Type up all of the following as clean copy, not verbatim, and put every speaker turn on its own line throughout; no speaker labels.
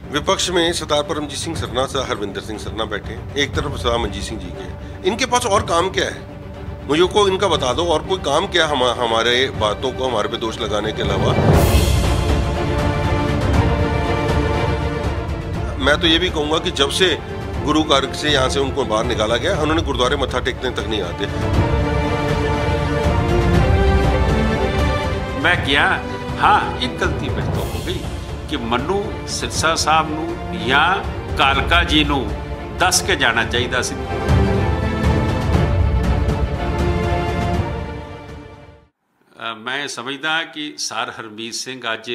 विपक्ष में सरदार परमजीत सिंह सरना से हरविंदर सिंह सरना बैठे हैं, एक तरफ सरदार मनजीत सिंह जी के। इनके पास और काम क्या है? मुझे को इनका बता दो, और कोई काम क्या हमारे बातों को हमारे पे दोष लगाने के अलावा। मैं तो ये भी कहूंगा कि जब से गुरु कार्य से यहाँ से उनको बाहर निकाला गया, उन्होंने गुरुद्वारे मत्था टेकने तक नहीं आते।
मैं गया, हाँ एक गलती मेरे तो हो गई कि मनु सिरसा साहब नूं या कालका जी नूं दस के जाना चाहिए सी। मैं समझदा कि सर हरमीत सिंह अज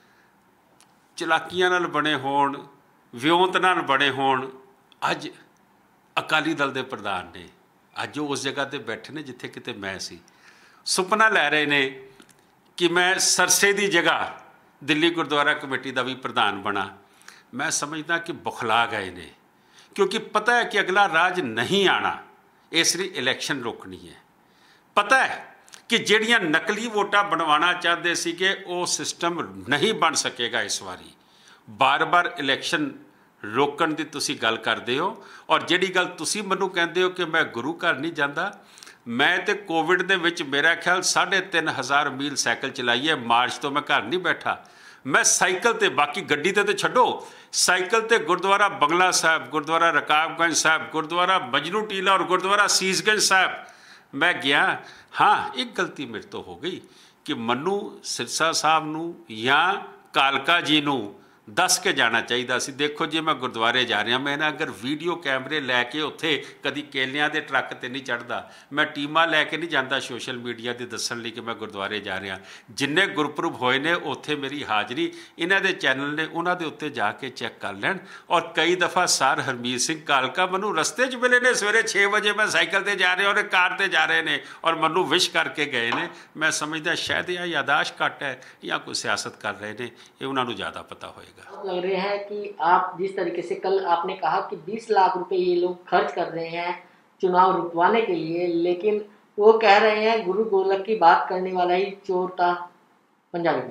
चलाकियां नाल बने होण, विਉਂਤ नाल बने होण, अज अकाली दल के प्रधान ने, अज वो उस जगह पर बैठे ने जिथे किते मैं सी। सुपना लै रहे ने कि मैं सरसे की जगह दिल्ली गुरुद्वारा कमेटी का भी प्रधान बना। मैं समझदा कि बुखला गए ने, क्योंकि पता है कि अगला राज नहीं आना, इसलिए इलैक्शन रोकनी है। पता है कि ਜਿਹੜੀਆਂ नकली वोटा बनवाना चाहते सी कि वो सिस्टम नहीं बन सकेगा इस बारी। बार बार इलैक्शन रोकण की तुसी गल करते हो, और जिहड़ी गल तुसी मैनू कहते हो कि मैं गुरु घर नहीं जाता, मैं तो कोविड दे विच मेरा ख्याल 3500 मील साइकिल चलाई है। मार्च तो मैं घर नहीं बैठा, मैं साइकिल ते, बाकी गड्डी ते छड्डो, साइकिल ते गुरुद्वारा बंगला साहब, गुरुद्वारा रकाबगंज साहब, गुरुद्वारा मजनू टीला और गुरुद्वारा सीसगंज साहब मैं गया। हाँ एक गलती मेरे तो हो गई कि मनु सिरसा साहब नूं या कालका जी नूं दस के जाना चाहिए सी। देखो जी मैं गुरुद्वारे जा रहा, मैं ना अगर वीडियो कैमरे लैके उत्थे कदी केलियां दे ट्रक ते नहीं चढ़ता, मैं टीमां लैके नहीं जाता सोशल मीडिया ते दस्सण लई कि मैं गुरुद्वारे जा रहा। जिन्ने गुरपुरब होए ने उत्थे मेरी हाज़री इन्हां दे चैनल ने, उन्हां दे उत्ते जाके चैक कर लैण। और कई दफ़ा सर हरमीत सिंह कालका मैनू रस्ते च मिले ने, सवेरे 6 बजे मैं साइकिल ते जा रहा और कार ते जा रहे हैं और मैनू विश करके गए ने। मैं समझदा शायद यह यादाश्त घट है या कोई सियासत कर रहे हैं, ये उन्होंने ज़्यादा पता होएगा।
लग रहा है कि आप जिस तरीके से कल आपने कहा कि 20 लाख रुपए ये लोग खर्च कर रहे हैं चुनाव रुकवाने के लिए, लेकिन वो कह रहे हैं गुरु गोलक की बात करने वाला ही चोर था पंजाबी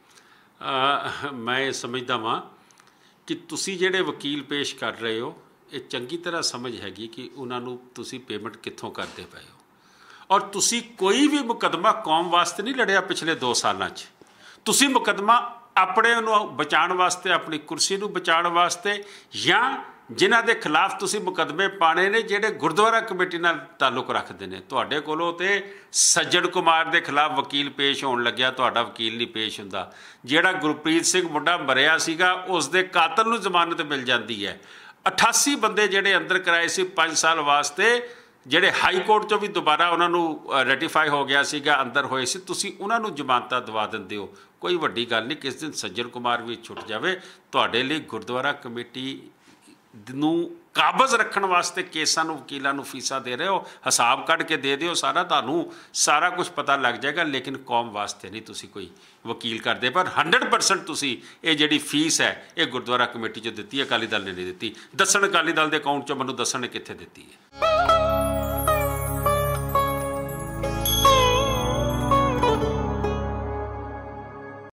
में।
मैं समझदा वां कि तुसी जेडे वकील पेश कर रहे हो, ये चंगी तरह समझ हैगी कि उन्होंने तुसी पेमेंट कित्थों करते पे हो, और तुसी कोई भी मुकदमा कौम वास्ते नहीं लड़िया पिछले 2 सालों च। तुसी मुकदमा अपने बचाने वास्ते, अपनी कुर्सी नूं बचाने वास्ते, या जिन्हां दे खिलाफ तुसी मुकदमे पाने ने जिहड़े गुरुद्वारा कमेटी नाल ताल्लुक रखते हैं। तुहाडे कोलों ते सज्जन कुमार दे खिलाफ वकील पेश होण लग्या, तुहाडा वकील नहीं पेश हुंदा। जिहड़ा गुरप्रीत सिंह मुंडा मरिया सीगा, उस दे कातल नूं जमानत मिल जाती है। 88 बंदे जिहड़े अंदर कराए सी 5 साल वास्ते, ਜਿਹੜੇ हाई कोर्ट चो भी दोबारा उन्होंने रेटिफाई हो गया सीगा, अंदर होए सी, तुसी उन्होंने जमानत दवा दिंदे हो। कोई वड्डी गल नहीं, किस दिन सज्जन कुमार भी छुट जाए। तुहाडे लई गुरुद्वारा कमेटी नूं काबज़ रखण वास्ते केसां नूं वकीलां नूं फीसां दे रहे हो, हिसाब कढ़ के दे दिओ, सारा तुहानूं सारा कुछ पता लग जाएगा। लेकिन कौम वास्ते नहीं तुसी कोई वकील करते, पर 100% तुसी ये जिहड़ी फीस है ये गुरुद्वारा कमेटी चो दित्ती है, अकाली दल ने नहीं दित्ती। दस्सण अकाली दल के अकाउंट चो मैनूं दस्सण कित्थे दित्ती है।